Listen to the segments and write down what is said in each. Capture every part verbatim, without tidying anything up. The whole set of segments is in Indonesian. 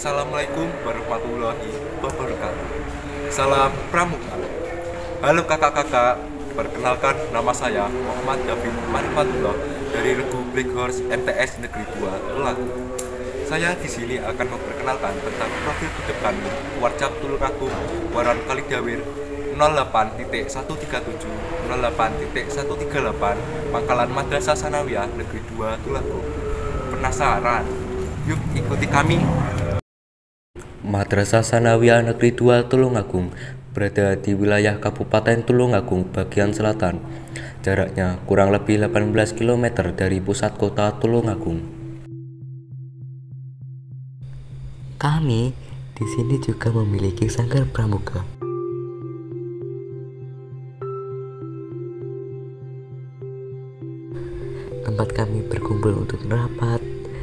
Assalamualaikum warahmatullahi wabarakatuh. Salam Pramuka. Halo kakak-kakak, perkenalkan nama saya Muhammad David Marifatullah dari Regu Black Horse M T S Negeri dua Tulungagung. Saya di sini akan memperkenalkan tentang profil hidup kami Warcap Tulungagung Waran Kalidawir nol delapan titik satu tiga tujuh nol delapan titik satu tiga delapan Pangkalan Madrasah Sanawiyah Negeri dua Tulungagung. Penasaran? Yuk ikuti kami. Madrasah Sanawiyah Negeri dua Tulungagung berada di wilayah Kabupaten Tulungagung bagian selatan. Jaraknya kurang lebih delapan belas kilometer dari pusat kota Tulungagung. Kami di sini juga memiliki sanggar pramuka. Tempat kami berkumpul untuk rapat,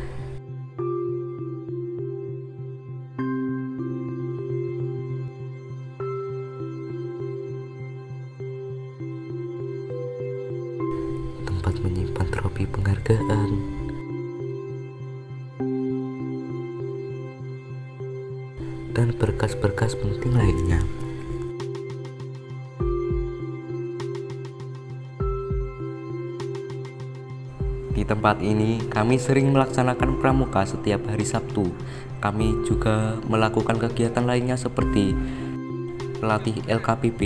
tempat menyimpan trofi penghargaan, dan berkas-berkas penting lainnya. Di tempat ini kami sering melaksanakan pramuka setiap hari Sabtu. Kami juga melakukan kegiatan lainnya seperti pelatih L K P P,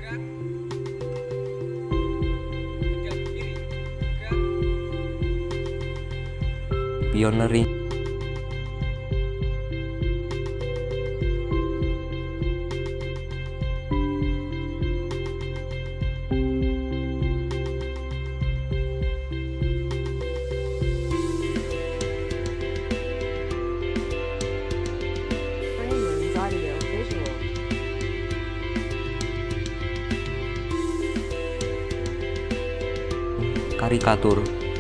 pioneering, Framer's audio visual. karikatur,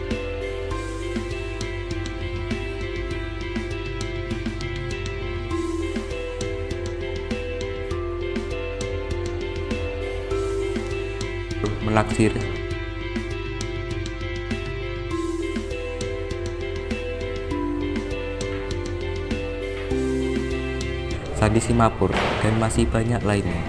menaksir, Sandi Simapur, dan masih banyak lainnya.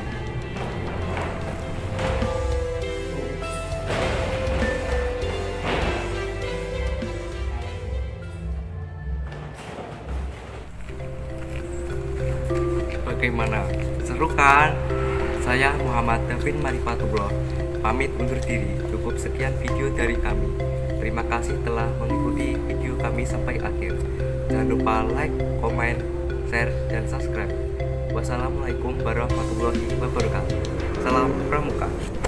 Bagaimana? Seru kan? Saya Muhammad David Marifatullah pamit undur diri. Cukup sekian video dari kami. Terima kasih telah mengikuti video kami sampai akhir. Jangan lupa like, komen, share, dan subscribe. Wassalamualaikum warahmatullahi wabarakatuh. Salam Pramuka.